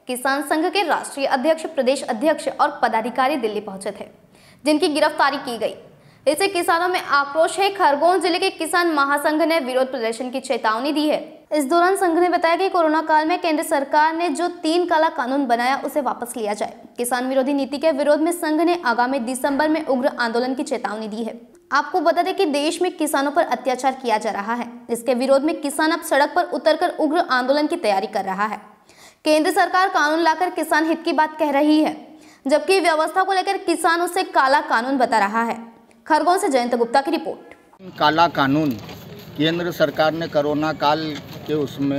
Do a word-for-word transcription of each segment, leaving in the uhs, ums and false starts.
किसान संघ के राष्ट्रीय अध्यक्ष, प्रदेश अध्यक्ष और पदाधिकारी दिल्ली पहुंचे थे, जिनकी गिरफ्तारी की गई। इससे किसानों में आक्रोश है। खरगोन जिले के किसान महासंघ ने विरोध प्रदर्शन की चेतावनी दी है। इस दौरान संघ ने बताया कि कोरोना काल में केंद्र सरकार ने जो तीन काला कानून बनाया उसे वापस लिया जाए। किसान विरोधी नीति के विरोध में संघ ने आगामी दिसंबर में उग्र आंदोलन की चेतावनी दी है। आपको बता दें कि देश में किसानों पर अत्याचार किया जा रहा है। इसके विरोध में किसान अब सड़क पर उतरकर उग्र आंदोलन की तैयारी कर रहा है। केंद्र सरकार कानून लाकर किसान हित की बात कह रही है, जबकि व्यवस्था को लेकर किसान उसे काला कानून बता रहा है। खरगोन से जयंत गुप्ता की रिपोर्ट। काला कानून केंद्र सरकार ने कोरोना काल के उसमें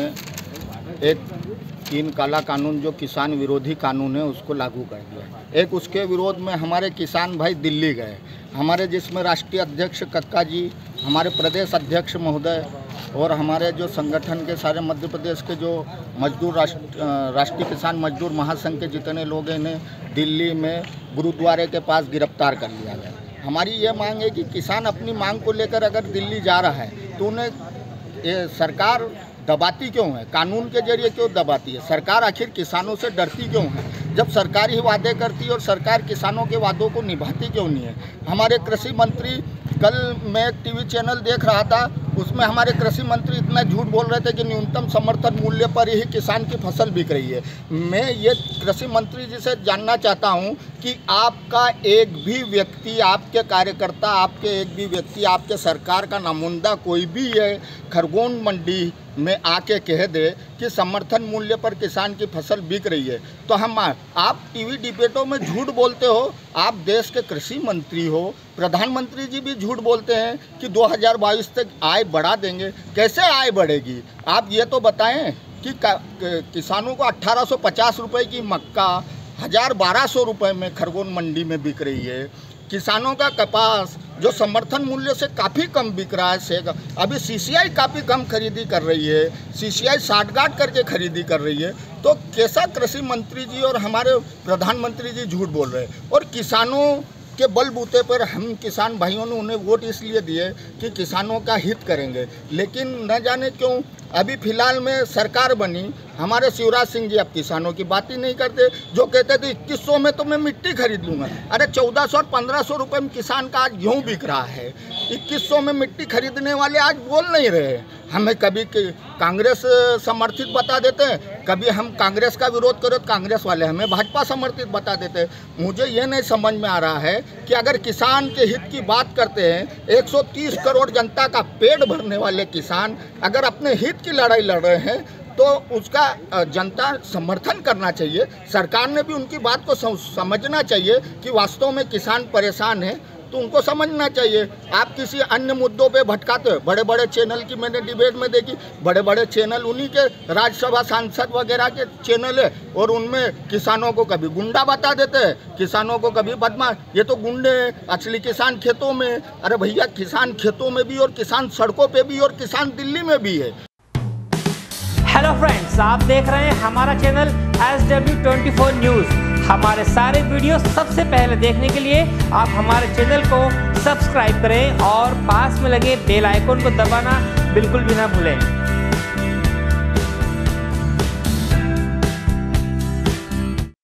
एक तीन काला कानून जो किसान विरोधी कानून है उसको लागू कर दिया। एक उसके विरोध में हमारे किसान भाई दिल्ली गए, हमारे जिसमें राष्ट्रीय अध्यक्ष कक्का जी, हमारे प्रदेश अध्यक्ष महोदय और हमारे जो संगठन के सारे मध्य प्रदेश के जो मजदूर राष्ट्र राष्ट्रीय किसान मजदूर महासंघ के जितने लोग हैं इन्हें दिल्ली में गुरुद्वारे के पास गिरफ्तार कर लिया गया। हमारी ये मांग है कि किसान अपनी मांग को लेकर अगर दिल्ली जा रहा है तो उन्हें ये सरकार दबाती क्यों है, कानून के जरिए क्यों दबाती है? सरकार आखिर किसानों से डरती क्यों है? जब सरकार ही वादे करती है और सरकार किसानों के वादों को निभाती क्यों नहीं है? हमारे कृषि मंत्री, कल मैं एक टीवी चैनल देख रहा था, उसमें हमारे कृषि मंत्री इतना झूठ बोल रहे थे कि न्यूनतम समर्थन मूल्य पर ही किसान की फसल बिक रही है। मैं ये कृषि मंत्री जी से जानना चाहता हूं कि आपका एक भी व्यक्ति, आपके कार्यकर्ता, आपके एक भी व्यक्ति, आपके सरकार का नामुंदा कोई भी है खरगोन मंडी में आके कह दे कि समर्थन मूल्य पर किसान की फसल बिक रही है, तो हम आप टीवी डिबेटों में झूठ बोलते हो। आप देश के कृषि मंत्री हो, प्रधानमंत्री जी भी झूठ बोलते हैं कि दो हज़ार बाईस तक आय बढ़ा देंगे। कैसे आय बढ़ेगी? आप ये तो बताएं कि किसानों को अट्ठारह सौ पचास रुपये की मक्का हज़ार बारह सौ रुपये में खरगोन मंडी में बिक रही है। किसानों का कपास जो समर्थन मूल्य से काफ़ी कम बिक रहा है, से अभी सीसीआई काफ़ी कम खरीदी कर रही है, सीसीआई साठगांठ करके खरीदी कर रही है। तो कैसा कृषि मंत्री जी और हमारे प्रधानमंत्री जी झूठ बोल रहे हैं? और किसानों के बलबूते पर हम किसान भाइयों ने उन्हें वोट इसलिए दिए कि किसानों का हित करेंगे, लेकिन न जाने क्यों अभी फिलहाल में सरकार बनी, हमारे शिवराज सिंह जी अब किसानों की बात ही नहीं करते। जो कहते थे इक्कीस सौ में तो मैं मिट्टी खरीद लूँगा, अरे चौदह सौ और पंद्रह सौ रुपये में किसान का आज गेहूँ बिक रहा है। इक्कीस सौ में मिट्टी खरीदने वाले आज बोल नहीं रहे। हमें कभी कांग्रेस समर्थित बता देते हैं, कभी हम कांग्रेस का विरोध करें तो कांग्रेस वाले हमें भाजपा समर्थित बता देते हैं। मुझे ये नहीं समझ में आ रहा है कि अगर किसान के हित की बात करते हैं, एक सौ तीस करोड़ जनता का पेट भरने वाले किसान अगर अपने हित की लड़ाई लड़ रहे हैं तो उसका जनता समर्थन करना चाहिए। सरकार ने भी उनकी बात को समझना चाहिए कि वास्तव में किसान परेशान है, तो उनको समझना चाहिए। आप किसी अन्य मुद्दों पे भटकाते हो। बड़े बड़े चैनल की मैंने डिबेट में देखी, बड़े बड़े चैनल उन्हीं के राज्यसभा सांसद वगैरह के चैनल है और उनमें किसानों को कभी गुंडा बता देते हैं, किसानों को कभी बदमाश। ये तो गुंडे हैं, असली किसान खेतों में। अरे भैया, किसान खेतों में भी और किसान सड़कों पर भी और किसान दिल्ली में भी है। हेलो फ्रेंड्स, आप देख रहे हैं हमारा channel S W twenty four news. हमारे सारे वीडियो सबसे पहले देखने के लिए आप हमारे चैनल को सब्सक्राइब करें और पास में लगे बेल आइकन को दबाना बिल्कुल भी ना भूलें।